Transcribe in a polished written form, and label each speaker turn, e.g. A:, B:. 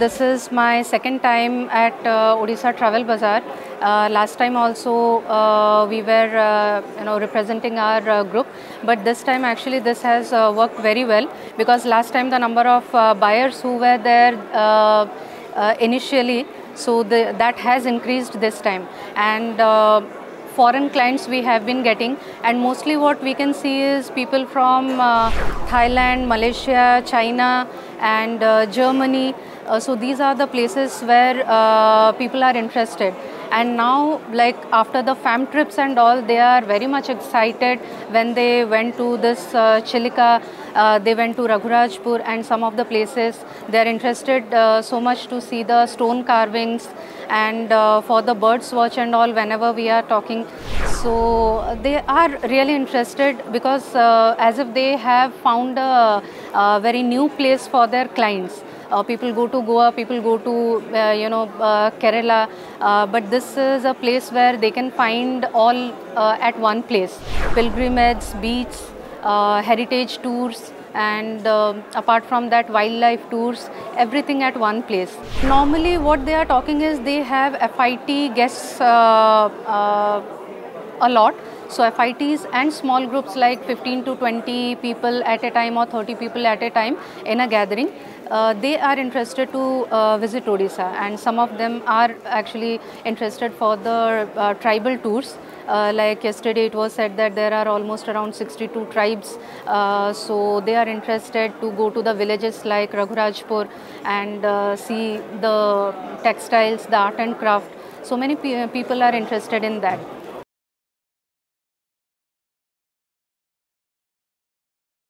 A: this is my second time at Odisha Travel Bazaar. Last time also we were representing our group, but this time actually this has worked very well, because last time the number of buyers who were there initially, so that has increased this time, and foreign clients we have been getting, and mostly what we can see is people from Thailand, Malaysia, China and Germany. So these are the places where people are interested. And now, like after the fam trips and all, they are very much excited when they went to this Chilika, they went to Raghurajpur and some of the places. They are interested so much to see the stone carvings and for the birds watch and all whenever we are talking. So they are really interested, because as if they have found a very new place for their clients. People go to Goa, people go to Kerala, but this is a place where they can find all at one place. Pilgrimage, beach, heritage tours, and apart from that wildlife tours, everything at one place. Normally what they are talking is they have FIT guests a lot. So FITs and small groups like 15 to 20 people at a time or 30 people at a time in a gathering. They are interested to visit Odisha, and some of them are actually interested for the tribal tours. Like yesterday it was said that there are almost around 62 tribes, so they are interested to go to the villages like Raghurajpur and see the textiles, the art and craft. So many people are interested in that.